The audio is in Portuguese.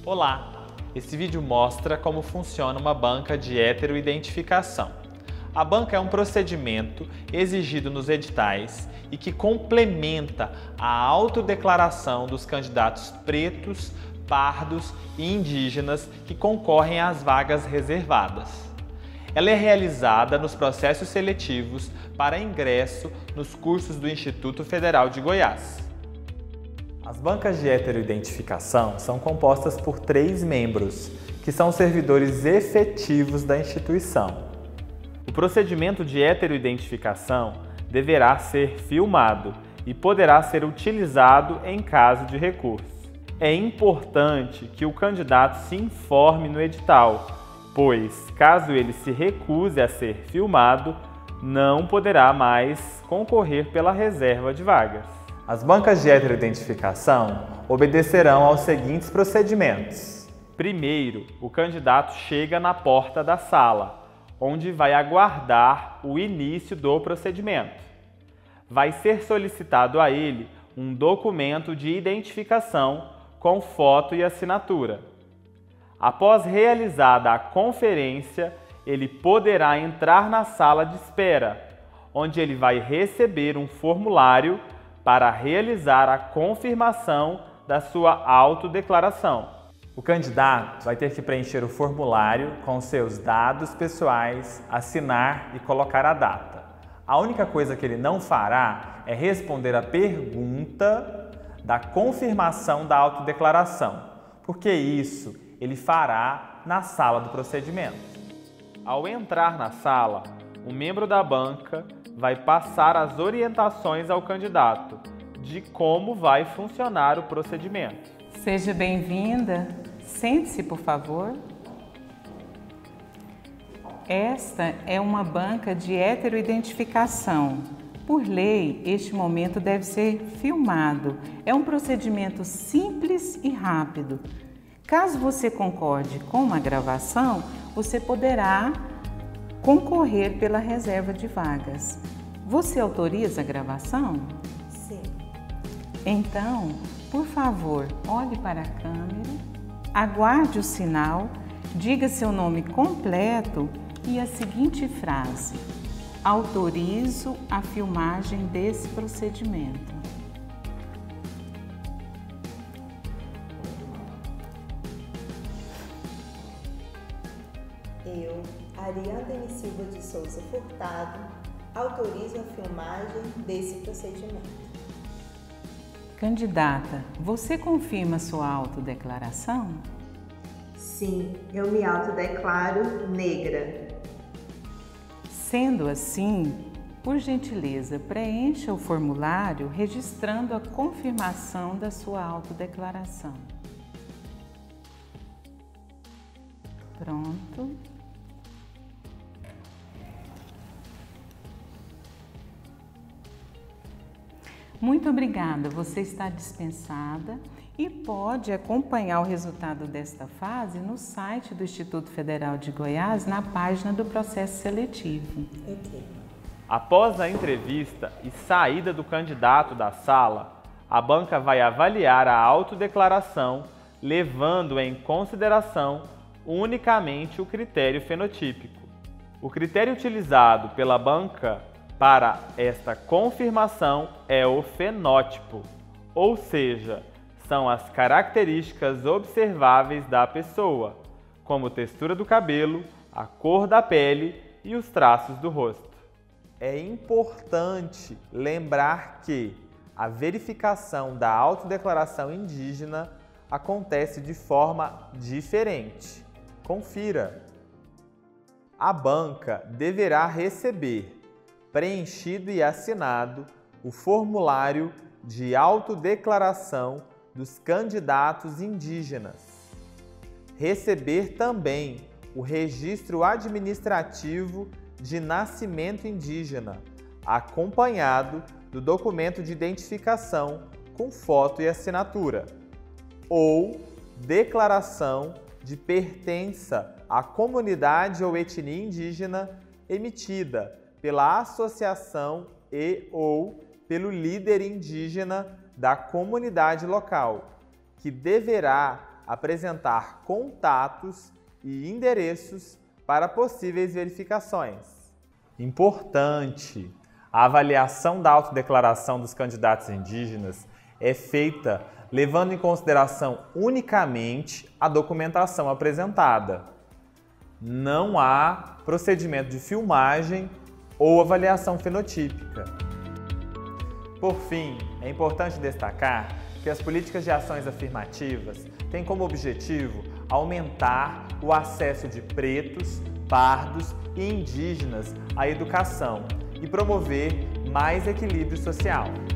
Olá! Esse vídeo mostra como funciona uma banca de heteroidentificação. A banca é um procedimento exigido nos editais e que complementa a autodeclaração dos candidatos pretos, pardos e indígenas que concorrem às vagas reservadas. Ela é realizada nos processos seletivos para ingresso nos cursos do Instituto Federal de Goiás. As bancas de heteroidentificação são compostas por 3 membros, que são servidores efetivos da instituição. O procedimento de heteroidentificação deverá ser filmado e poderá ser utilizado em caso de recurso. É importante que o candidato se informe no edital, pois, caso ele se recuse a ser filmado, não poderá mais concorrer pela reserva de vagas. As bancas de heteroidentificação obedecerão aos seguintes procedimentos. Primeiro, o candidato chega na porta da sala, onde vai aguardar o início do procedimento. Vai ser solicitado a ele um documento de identificação com foto e assinatura. Após realizada a conferência, ele poderá entrar na sala de espera, onde ele vai receber um formulário para realizar a confirmação da sua autodeclaração. O candidato vai ter que preencher o formulário com seus dados pessoais, assinar e colocar a data. A única coisa que ele não fará é responder a pergunta da confirmação da autodeclaração, porque isso ele fará na sala do procedimento. Ao entrar na sala, um membro da banca vai passar as orientações ao candidato de como vai funcionar o procedimento. Seja bem-vinda. Sente-se, por favor. Esta é uma banca de heteroidentificação. Por lei, este momento deve ser filmado. É um procedimento simples e rápido. Caso você concorde com uma gravação, você poderá concorrer pela reserva de vagas. Você autoriza a gravação? Sim. Então, por favor, olhe para a câmera, aguarde o sinal, diga seu nome completo e a seguinte frase: autorizo a filmagem desse procedimento. Eu, Ariandene Silva de Souza Furtado, autorizo a filmagem desse procedimento. Candidata, você confirma sua autodeclaração? Sim, eu me autodeclaro negra. Sendo assim, por gentileza, preencha o formulário registrando a confirmação da sua autodeclaração. Pronto. Muito obrigada, você está dispensada e pode acompanhar o resultado desta fase no site do Instituto Federal de Goiás, na página do processo seletivo. Ok. Após a entrevista e saída do candidato da sala, a banca vai avaliar a autodeclaração, levando em consideração unicamente o critério fenotípico. O critério utilizado pela banca para esta confirmação é o fenótipo, ou seja, são as características observáveis da pessoa, como textura do cabelo, a cor da pele e os traços do rosto. É importante lembrar que a verificação da autodeclaração indígena acontece de forma diferente. Confira! A banca deverá receber, preenchido e assinado, o formulário de autodeclaração dos candidatos indígenas. Receber também o registro administrativo de nascimento indígena, acompanhado do documento de identificação com foto e assinatura, ou declaração de pertença à comunidade ou etnia indígena emitida pela associação e/ou pelo líder indígena da comunidade local, que deverá apresentar contatos e endereços para possíveis verificações. Importante! A avaliação da autodeclaração dos candidatos indígenas é feita levando em consideração unicamente a documentação apresentada. Não há procedimento de filmagem ou avaliação fenotípica. Por fim, é importante destacar que as políticas de ações afirmativas têm como objetivo aumentar o acesso de pretos, pardos e indígenas à educação e promover mais equilíbrio social.